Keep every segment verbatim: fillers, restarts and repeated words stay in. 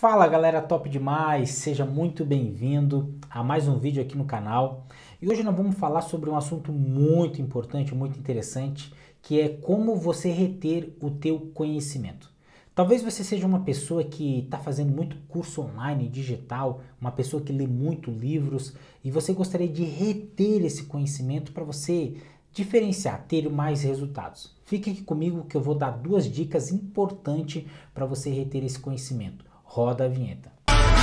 Fala galera, top demais, seja muito bem-vindo a mais um vídeo aqui no canal. E hoje nós vamos falar sobre um assunto muito importante, muito interessante, que é como você reter o teu conhecimento. Talvez você seja uma pessoa que está fazendo muito curso online, digital, uma pessoa que lê muito livros e você gostaria de reter esse conhecimento para você diferenciar, ter mais resultados. Fique aqui comigo que eu vou dar duas dicas importantes para você reter esse conhecimento. Roda a vinheta.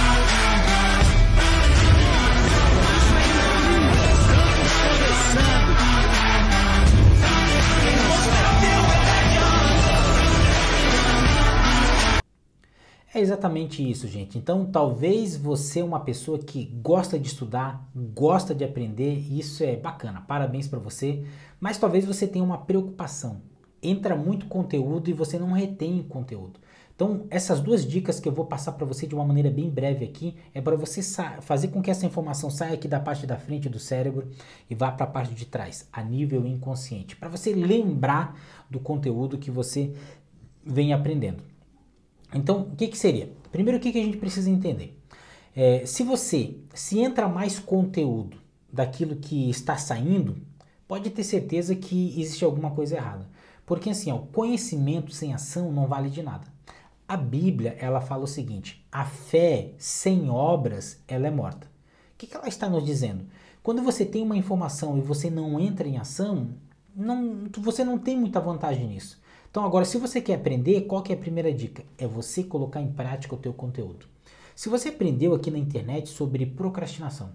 É exatamente isso, gente. Então, talvez você é uma pessoa que gosta de estudar, gosta de aprender, e isso é bacana, parabéns para você, mas talvez você tenha uma preocupação. Entra muito conteúdo e você não retém conteúdo. Então, essas duas dicas que eu vou passar para você de uma maneira bem breve aqui, é para você fazer com que essa informação saia aqui da parte da frente do cérebro e vá para a parte de trás, a nível inconsciente, para você lembrar do conteúdo que você vem aprendendo. Então, o que que seria? Primeiro, o que que a gente precisa entender? É, se você, se entra mais conteúdo daquilo que está saindo, pode ter certeza que existe alguma coisa errada. Porque assim, ó, conhecimento sem ação não vale de nada. A Bíblia, ela fala o seguinte, a fé sem obras, ela é morta. O que que ela está nos dizendo? Quando você tem uma informação e você não entra em ação, não, você não tem muita vantagem nisso. Então agora, se você quer aprender, qual que é a primeira dica? É você colocar em prática o teu conteúdo. Se você aprendeu aqui na internet sobre procrastinação,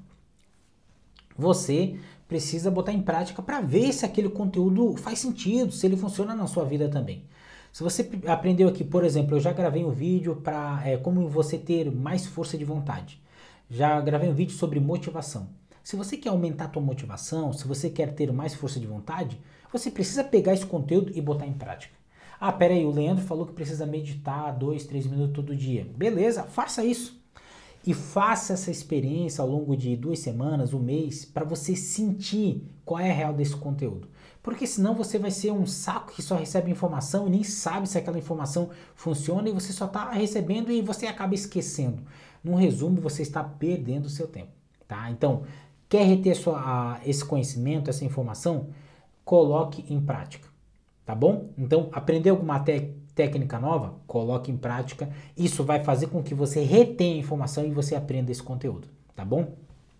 você precisa botar em prática para ver se aquele conteúdo faz sentido, se ele funciona na sua vida também. Se você aprendeu aqui, por exemplo, eu já gravei um vídeo para é, como você ter mais força de vontade. Já gravei um vídeo sobre motivação. Se você quer aumentar a tua motivação, se você quer ter mais força de vontade, você precisa pegar esse conteúdo e botar em prática. Ah, peraí, o Leandro falou que precisa meditar dois, três minutos todo dia. Beleza, faça isso. E faça essa experiência ao longo de duas semanas, um mês, para você sentir qual é a real desse conteúdo. Porque senão você vai ser um saco que só recebe informação e nem sabe se aquela informação funciona e você só está recebendo e você acaba esquecendo. No resumo, você está perdendo o seu tempo, tá? Então, quer reter sua, a, esse conhecimento, essa informação? Coloque em prática, tá bom? Então, aprender alguma técnica, técnica nova, coloque em prática. Isso vai fazer com que você retenha a informação e você aprenda esse conteúdo, tá bom?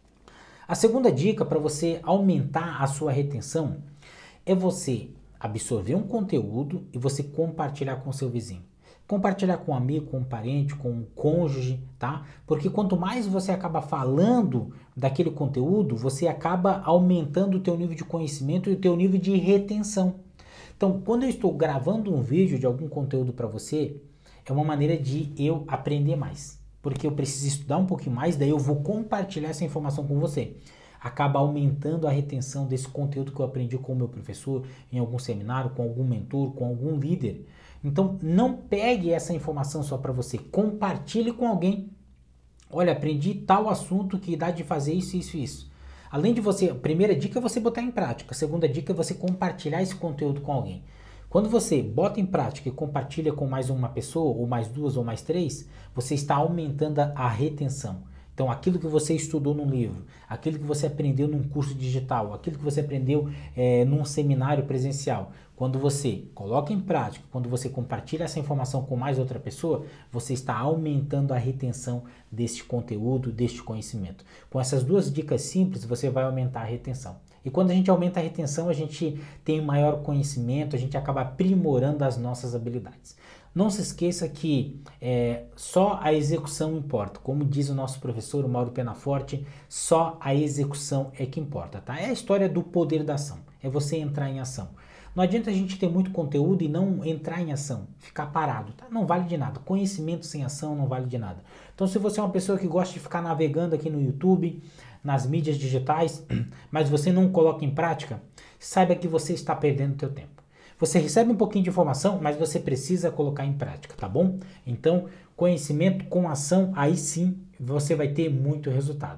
A segunda dica para você aumentar a sua retenção é você absorver um conteúdo e você compartilhar com seu vizinho. Compartilhar com um amigo, com um parente, com um cônjuge, tá? Porque quanto mais você acaba falando daquele conteúdo, você acaba aumentando o teu nível de conhecimento e o teu nível de retenção. Então, quando eu estou gravando um vídeo de algum conteúdo para você, é uma maneira de eu aprender mais. Porque eu preciso estudar um pouquinho mais, daí eu vou compartilhar essa informação com você. Acaba aumentando a retenção desse conteúdo que eu aprendi com o meu professor, em algum seminário, com algum mentor, com algum líder. Então, não pegue essa informação só para você, compartilhe com alguém. Olha, aprendi tal assunto que dá de fazer isso, isso, isso. Além de você, a primeira dica é você botar em prática, a segunda dica é você compartilhar esse conteúdo com alguém. Quando você bota em prática e compartilha com mais uma pessoa, ou mais duas, ou mais três, você está aumentando a retenção. Então, aquilo que você estudou num livro, aquilo que você aprendeu num curso digital, aquilo que você aprendeu é, num seminário presencial, quando você coloca em prática, quando você compartilha essa informação com mais outra pessoa, você está aumentando a retenção deste conteúdo, deste conhecimento. Com essas duas dicas simples, você vai aumentar a retenção. E quando a gente aumenta a retenção, a gente tem maior conhecimento, a gente acaba aprimorando as nossas habilidades. Não se esqueça que é, só a execução importa. Como diz o nosso professor, o Mauro Penaforte, só a execução é que importa, tá? É a história do poder da ação, é você entrar em ação. Não adianta a gente ter muito conteúdo e não entrar em ação, ficar parado, tá? Não vale de nada. Conhecimento sem ação não vale de nada. Então, se você é uma pessoa que gosta de ficar navegando aqui no YouTube, nas mídias digitais, mas você não coloca em prática, saiba que você está perdendo o teu tempo. Você recebe um pouquinho de informação, mas você precisa colocar em prática, tá bom? Então, conhecimento com ação, aí sim você vai ter muito resultado.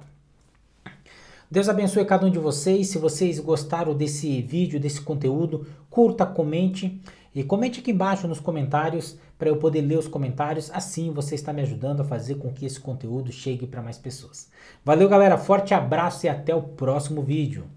Deus abençoe cada um de vocês. Se vocês gostaram desse vídeo, desse conteúdo, curta, comente E comente aqui embaixo nos comentários para eu poder ler os comentários. Assim você está me ajudando a fazer com que esse conteúdo chegue para mais pessoas. Valeu, galera. Forte abraço e até o próximo vídeo.